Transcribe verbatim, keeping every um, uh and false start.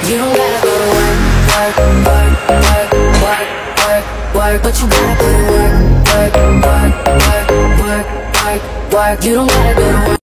You don't gotta go to work, work, work, work, work, work, work, but you gotta put in work, work, work, work, work, work, work. You don't gotta go to work.